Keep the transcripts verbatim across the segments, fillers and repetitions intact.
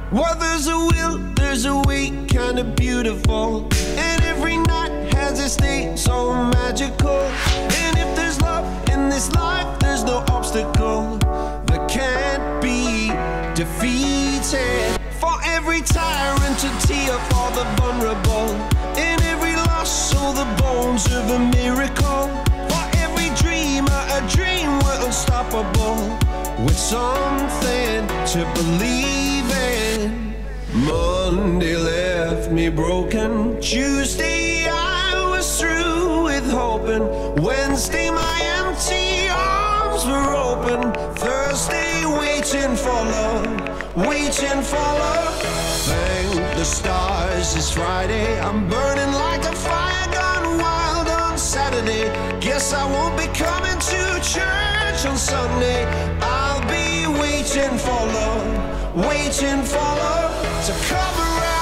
Well, there's a will, there's a way, kinda beautiful. And every night has its day, so magical. And if there's love in this life, there's no obstacle that can't be defeated. For every tyrant to tear for the vulnerable. In every loss, so the bones of a miracle. For every dreamer, a dream we're unstoppable. With something to believe in. Monday left me broken. Tuesday I was through with hoping. Wednesday my empty arms were open. Thursday waiting for love, waiting for love. Thank the stars it's Friday. I'm burning like a fire gone wild on Saturday. Guess I won't be coming to church on Sunday. I'll be waiting for love, waiting for love to come around.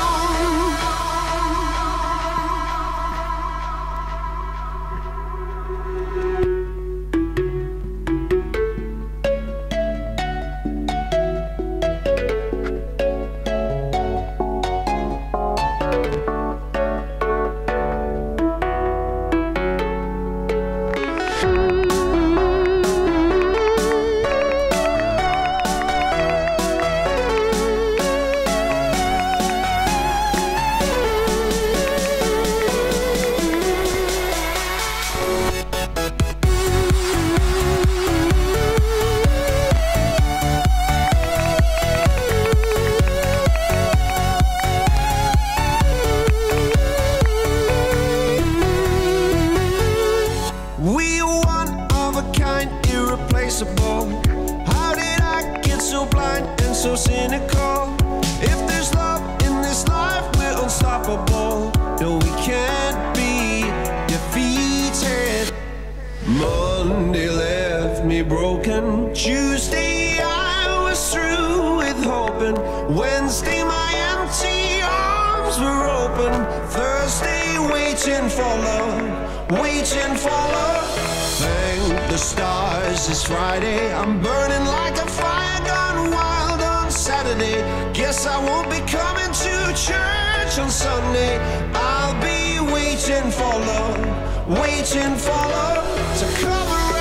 How did I get so blind and so cynical? If there's love in this life, we're unstoppable. No, we can't be defeated. Monday left me broken. Tuesday I was through with hoping. Wednesday my empty arms were open. Thursday waiting for love, waiting for love. Thank the stars it's Friday. I'm burning like a fire gone wild on Saturday. Guess I won't be coming to church on Sunday. I'll be waiting for love, waiting for love to come around.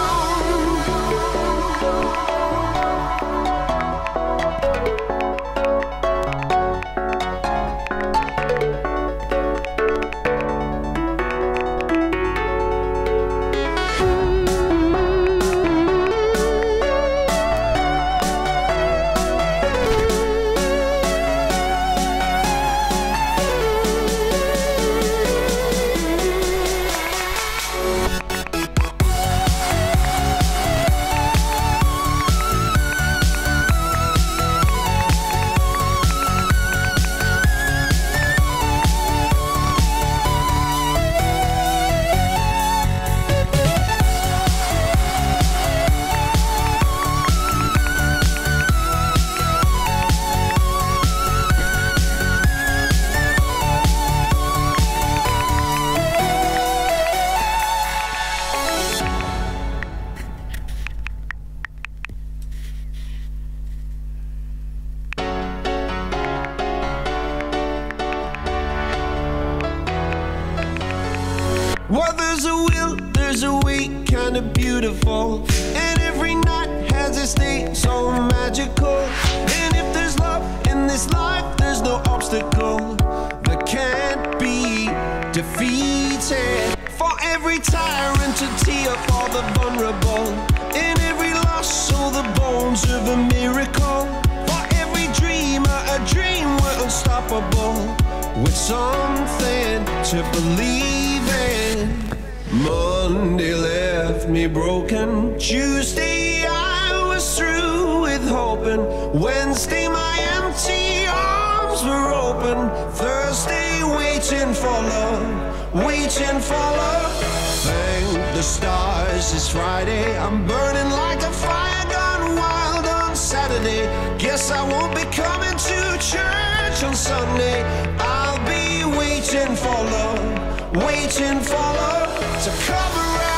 Well, there's a will, there's a way, kinda beautiful. And every night has its day, so magical. And if there's love in this life, there's no obstacle that can't be defeated. For every tyrant to tear for the vulnerable. In every loss, so the bones of a miracle. For every dreamer, a dream we're unstoppable. With something to believe in. Monday left me broken. Tuesday I was through with hoping. Wednesday my empty arms were open. Thursday waiting for love, waiting for love. Thank the stars it's Friday. I'm burning like a fire gone wild on Saturday. Guess I won't be coming to church on Sunday. I'll be waiting for love, waiting for love to come around.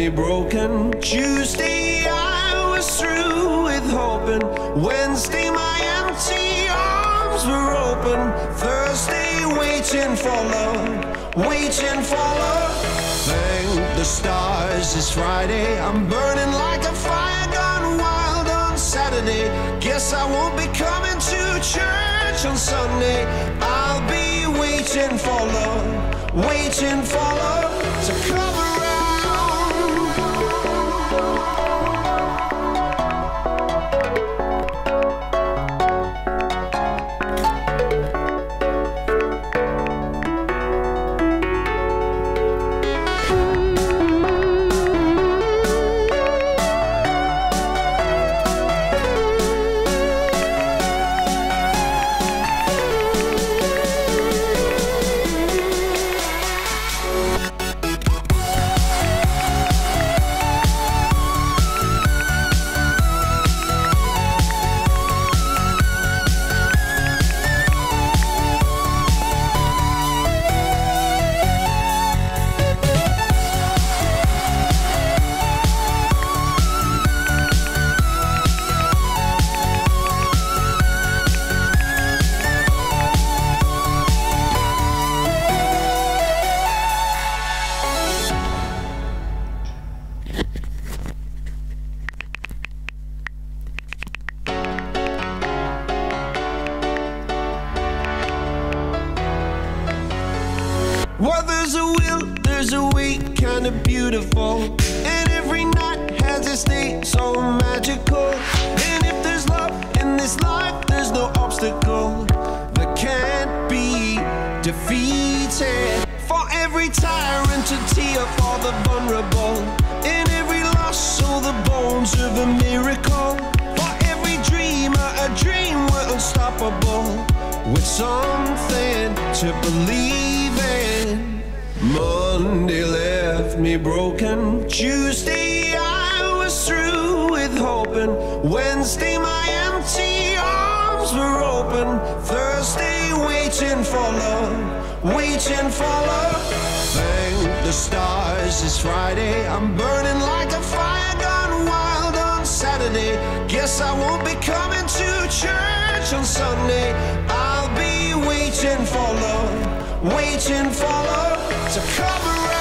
me broken. Tuesday I was through with hoping. Wednesday my empty arms were open. Thursday waiting for love, waiting for love. Thank the stars it's Friday. I'm burning like a fire gone wild on Saturday. Guess I won't be coming to church on Sunday. I'll be waiting for love, waiting for love to come around. Well, there's a will, there's a way, kinda beautiful. And every night has its day so magical. And if there's love in this life, there's no obstacle that can't be defeated. For every tyrant to tear for the vulnerable. In every loss, so the bones of a miracle. For every dreamer, a dream we're unstoppable. With something to believe in. Monday left me broken. Tuesday I was through with hoping. Wednesday my empty arms were open. Thursday waiting for love, waiting for love. Thank the stars it's Friday. I'm burning like a fire gone wild on Saturday. Guess I won't be coming to church on Sunday. I'll be waiting for love, waiting for love to come around.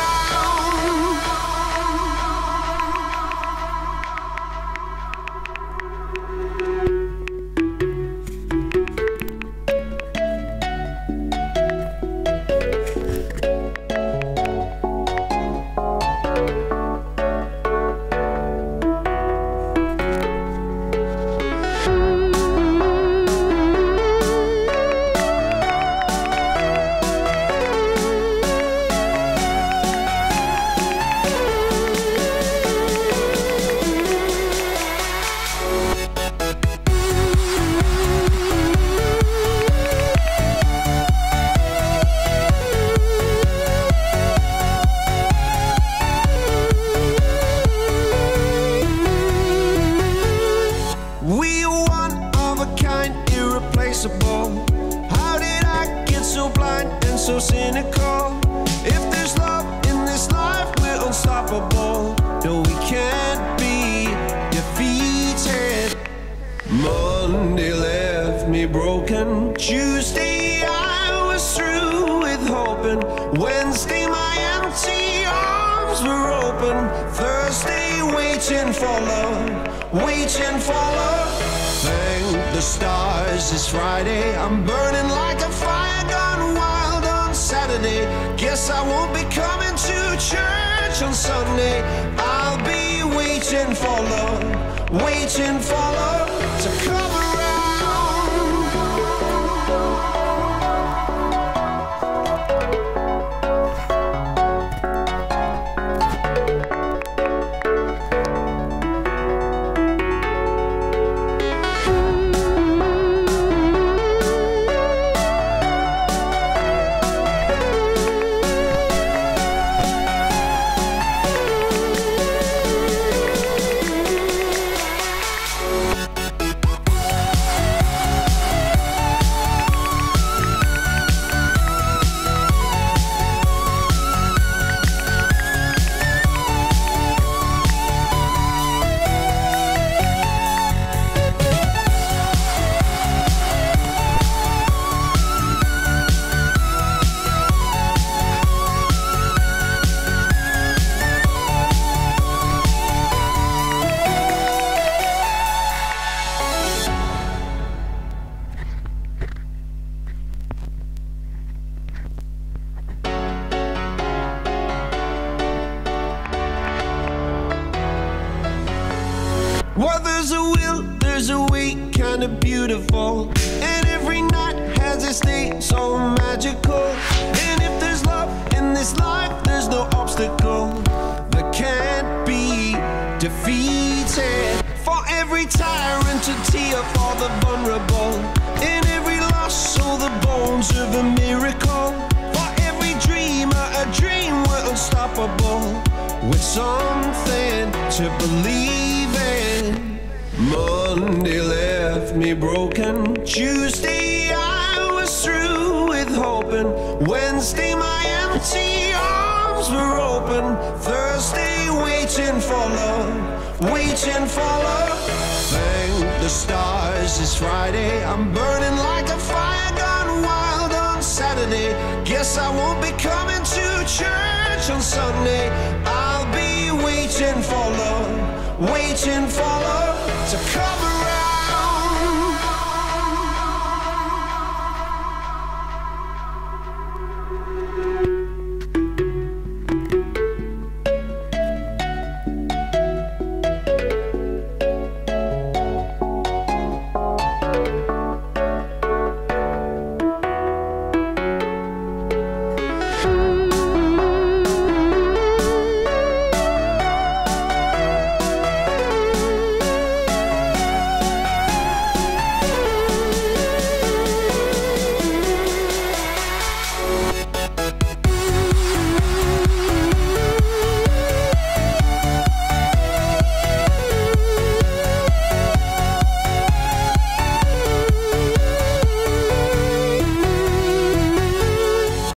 How did I get so blind and so cynical? If there's love in this life, we're unstoppable. No, we can't be defeated. Monday left me broken. Tuesday I was through with hoping. Wednesday my empty arms were open. Thursday waiting for love, waiting for love. Thank the stars it's Friday. I'm burning like a fire gone wild on Saturday. Guess I won't be coming to church on Sunday. I'll be waiting for love, waiting for love to come around. kinda beautiful, and every night has its day so magical. And if there's love in this life, there's no obstacle that can't be defeated. For every tyrant, a tear for the vulnerable. In every loss, all the bones of a miracle. For every dreamer, a dream we're unstoppable, with something to believe in. Monday left me broken. Tuesday I was through with hoping. Wednesday my empty arms were open. Thursday waiting for love, waiting for love. Thank the stars it's Friday. I'm burning like a fire gone wild on Saturday. Guess I won't be coming to church on Sunday. I'll be waiting for love, waiting for love to cover